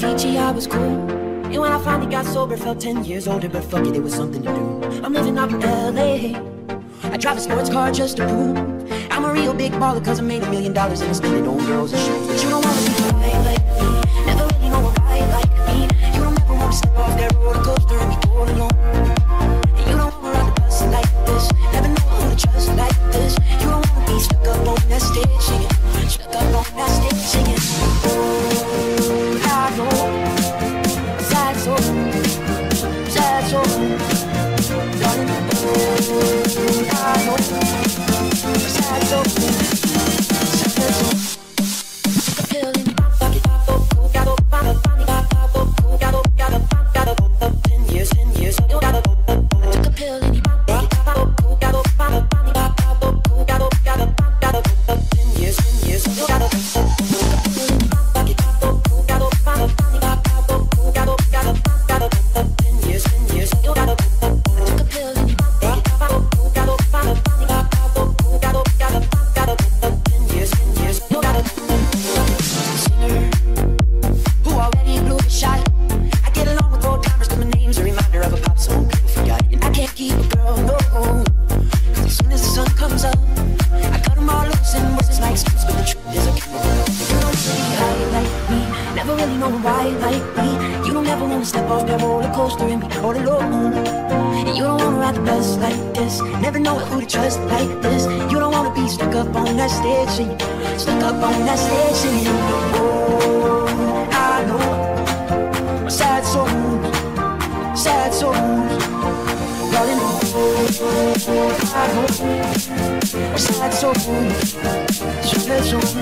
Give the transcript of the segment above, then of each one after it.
Fiji, I was cool. And when I finally got sober, felt 10 years older, but fuck it, it was something to do. I'm living out in LA. I drive a sports car just to prove I'm a real big baller, cause I made $1 million and I spend it on girls and shoes. But you don't wanna be high like me, never really know a guy like me. You don't ever wanna step off that roller coaster and be all alone. And you don't wanna ride the bus like this, never know who to trust like this. You don't wanna be stuck up on that stage singing, stuck up on that stage singing. Oh, I know, sad soul, sad soul. Darling, oh, I know, sad soul, sad soul. Took a pill in my pocket, gotta find a funny guy, gotta 10 years, 10 years. I took a pill in my pocket, gotta find a funny guy, gotta 10 years, 10 years. Took a pill in my pocket, gotta find a funny guy, gotta 10 years, 10 years. I took a pill in my pocket, gotta find a funny guy, gotta 10 years, 10 years. Singer who already blew the shot. I get along with old timers, 'cause my name's a reminder of a pop song people forgot. And I can't keep a girl, no, 'cause as soon as the sun comes up, I cut them all loose and words like excuse, but the truth is I can't. You don't really high like me, never really know why like me. You don't ever wanna step off that roller coaster and be all alone. And you don't wanna ride the bus like this, never know who to trust like this. You don't wanna be stuck up on that stage singing, stuck up on that stage singing. Oh, I know, sad souls, sad souls. Darling, oh, I know, sad souls, sad souls.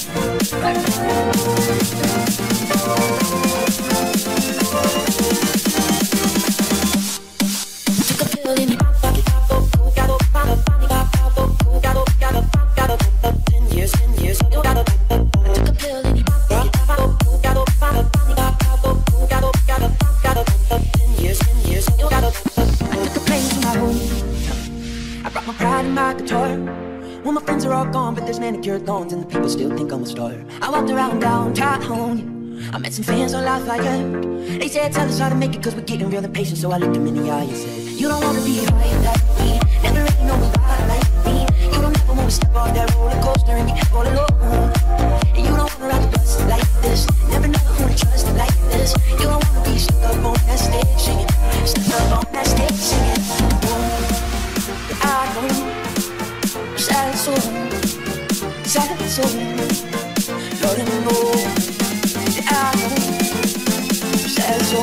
Took a pill in my pocket, gotta find a funny guy, gotta 10 years, 10 years. I took a pill in my pocket, gotta find a funny guy, gotta 10 years, 10 years. I took a plane to my home. I brought my pride and my guitar. Well, my friends are all gone, but there's manicured lawns and the people still think I'm a star. I walked around downtown. I met some fans on Lafayette. They said, tell us how to make it, 'cause we're getting real impatient. So I looked them in the eye and said, you don't wanna be high like me, never really know a guy like me. You don't ever wanna step off that roller coaster and be all alone. And you don't wanna ride the bus like this, never know who to trust like this. You don't wanna be stuck up on that stage singing, stuck up on that stage singing. Oh, I know, sad soul, sad soul. Lord, I know. I know, sad soul,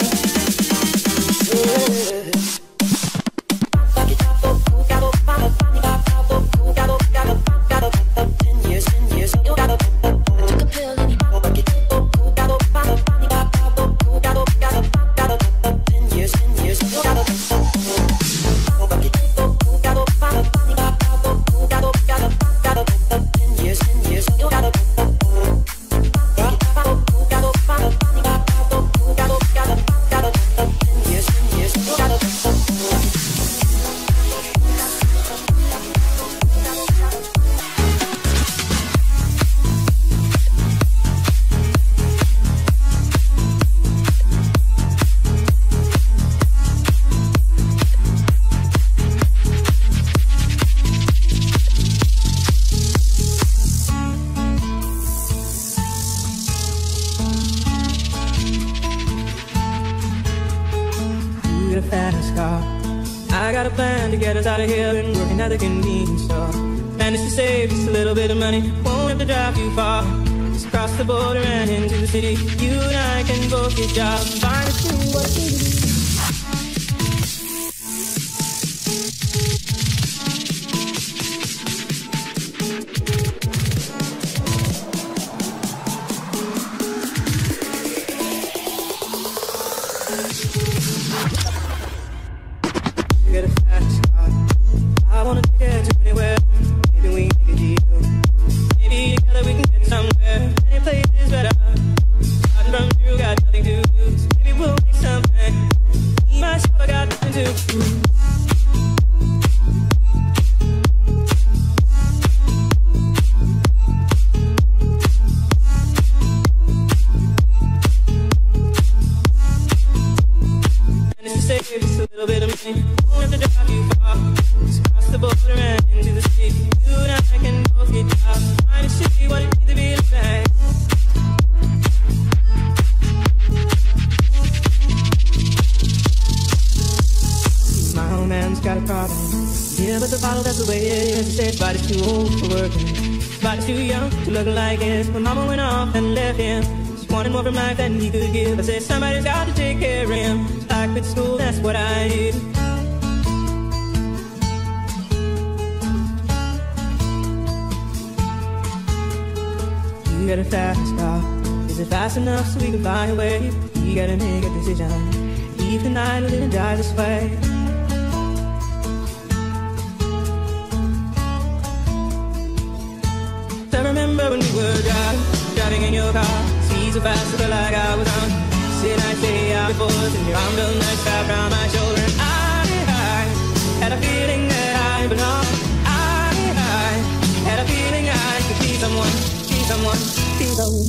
yeah. Gotta find a funny guy, gotta 10 years, 10 years. I took a pill in my pocket, gotta find a funny guy, gotta 10 years, 10 years. I took a pill gotta find a funny guy, gotta 10 years, 10 years. I got a plan to get us out of here and working at the convenience store. Plan is to save just a little bit of money, won't have to drive too far. Just cross the border and into the city. You and I can both get jobs, find a school, what we do. Get a fast car. I wanna get to anywhere. Maybe we make a deal. Maybe together we can get somewhere. Any place is better. Starting from zero, got nothing to lose. Maybe we'll make something. Me myself, I got nothing to prove. save just a little bit of me. Won't have to drive too far. Just cross the border and into the city. You and I can both get jobs. Trying to see what it means to be like. My old man's got a problem. Yeah, but the bottle, that's the way it is. He said his body's too old for working. His body's too young to look like his. When mama went off and left him, just wanted more from life than he could give. I said somebody's got to take care of him. I quit school, that's what I did. You got a fast car. Is it fast enough so we can fly away? You gotta make a decision. Leave tonight or live and die this way. I remember when we were driving in your car. Speed so fast, I felt like I was on. Sit I stay out before us, and your arm felt nice wrapped around my shoulder. And I had a feeling that I belonged. I had a feeling I could be someone, be someone, be someone.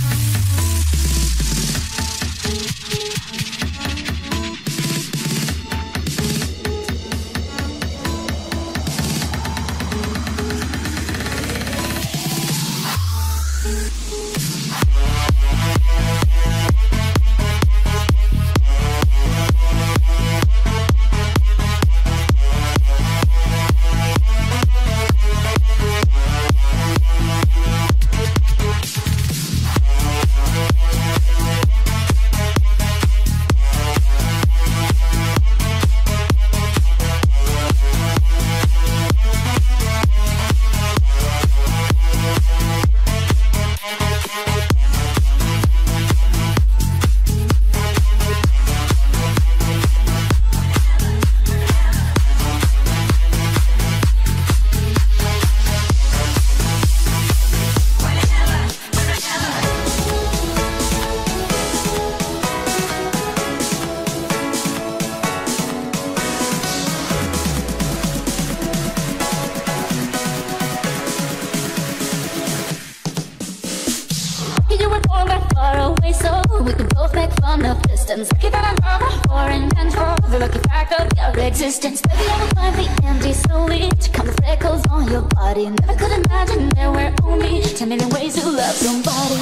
You were born that far away, so we could both make fun of distance. Lucky that I'm never foreign control, the lucky fact of your existence. Baby, I will find the empty slowly to count the freckles on your body. Never could imagine there were only 10 million ways to love somebody.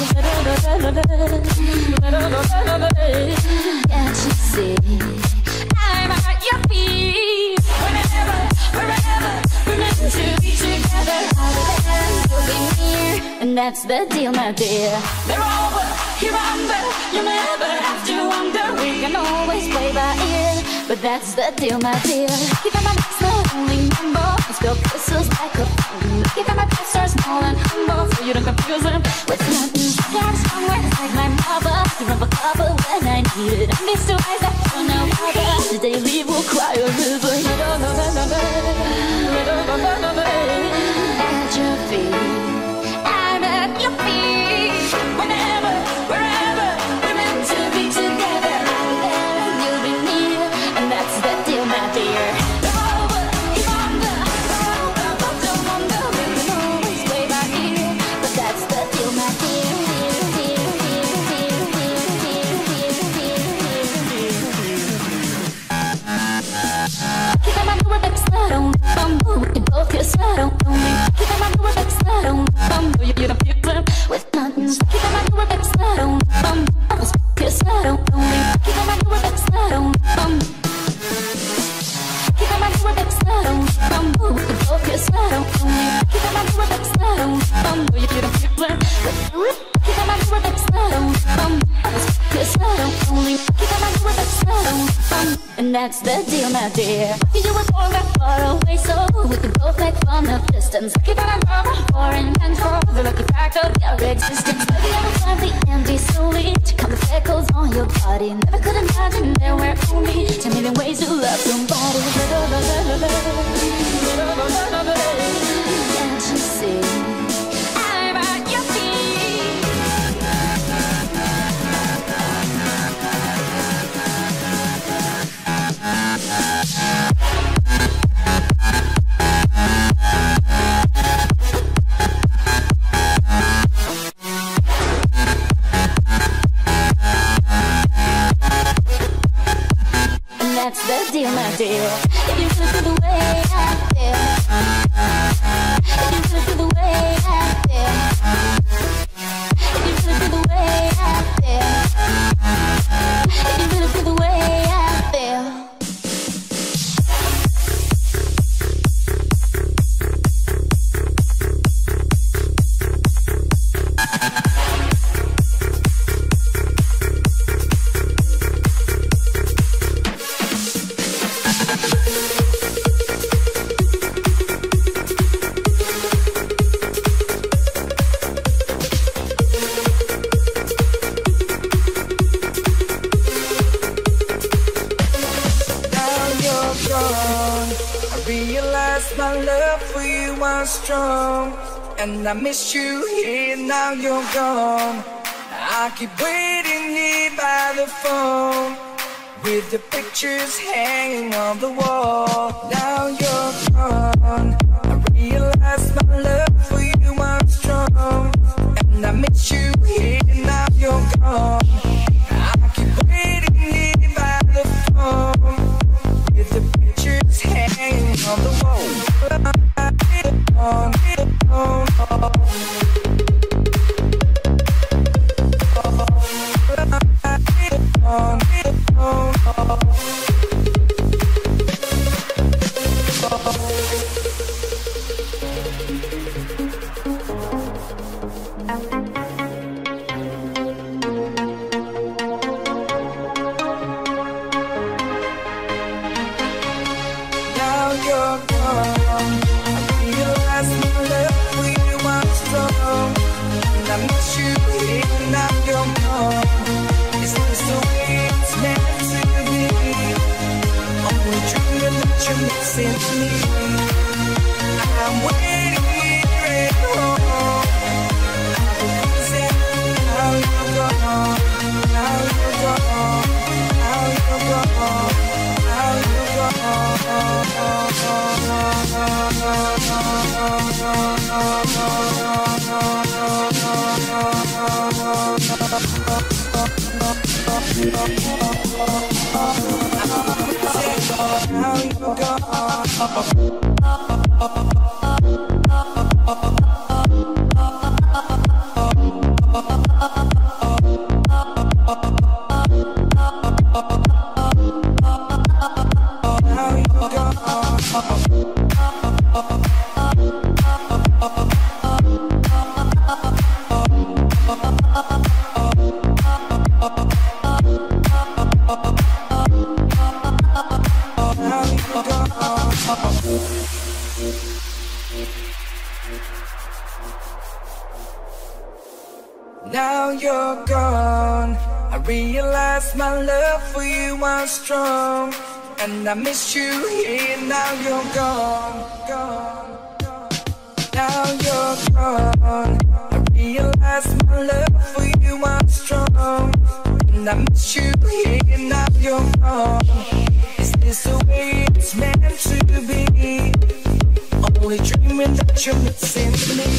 Can't you see? I'm at your feet. Whenever, wherever, we're meant to be together. You'll be near, and that's the deal, my dear. They're over, you're under. You'll never have to wonder. We can always play by ear, but that's the deal, my dear. You got my next lonely number. I spill crystals like a fountain. You got my past are small and humble, so you don't confuse them with nothing. Got somewhere like my mother to run for cover when I need it. I miss the eyes that don't know other. The day leave will cry a river. At your feet, I'm at your feet. Whenever, wherever, we're meant to be together. I'll be there and you'll be near, and that's the deal, my dear. You're over, you're under, but don't wonder. We can always play by ear, but that's the deal, my dear. Keep on my door, baby, slide on, bumble. We can both kiss, slide on, me. Keep on my door, baby, slide on, bumble. You don't feel them with nothing. Keep on my door, baby, slide on, bumble. Kiss, slide on, me. Keep on my door, baby, slide on, bumble. Keep on my door, baby, slide on, bumble. We can both kiss, slide on, me. Keep on my door, baby, slide on, bumble. You don't feel them with. Keep on my door, baby, slide on, bumble. Kiss, slide on, me. Keep on my door, baby, slide on, bumble. And that's the deal, my dear. You were born that far away, so we could both make fun of distance. Keep on our foreign control, the lucky fact of your existence. Maybe I will find the empty slowly to count the freckles on your body. Never could imagine there were only 10 million ways to love somebody. Can't you see? I'm at your feet. that's the deal, my dear. If you feel the way I feel, if you feel the way I feel, if you feel the way I feel, if you feel the way I feel. My love for you was strong, and I miss you here, now you're gone. I keep waiting here by the phone, with the pictures hanging on the wall. Now you're gone, I realize my love for you was strong, and I miss you here, now you're gone. I keep waiting here by the phone, with the pictures hanging on the wall. Now you're gone, I realize my love for you was strong, and I miss you here, now you're gone. Is this the way it's meant to be? Only dreaming that you're missing me. I'm waiting here at home. I've been losing, now you're gone, now you're gone, now you're gone, now you're gone. Now you're gone. Now you're gone, I realize my love for you was strong, and I miss you here, now you're gone, gone, gone. Now you're gone, I realize my love for you was strong, and I miss you here, now you're gone. Is this the way it's meant to be? Only dreaming that you're missing me.